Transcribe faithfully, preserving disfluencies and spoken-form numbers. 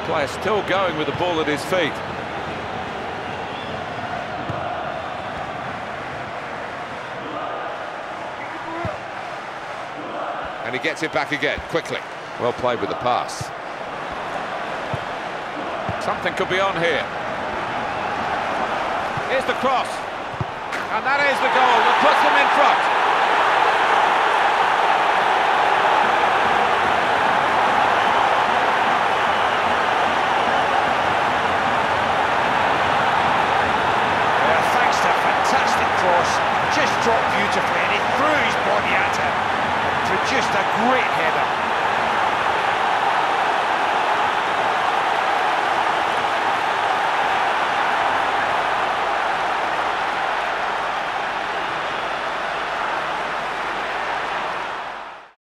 player still going with the ball at his feet. And he gets it back again, quickly. Well played with the pass. Something could be on here. Here's the cross. And that is the goal that puts them in front. Yeah, thanks to a fantastic cross. Just dropped beautifully and he threw his body at him. Produced a great header.